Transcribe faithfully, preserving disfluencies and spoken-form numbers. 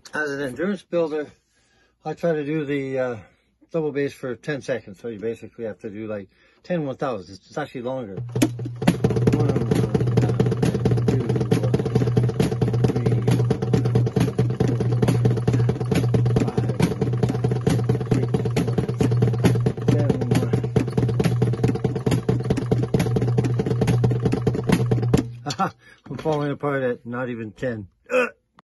As an endurance builder, I try to do the uh, double bass for ten seconds. So you basically have to do like ten one thousands. It's actually longer. I'm falling apart at not even ten.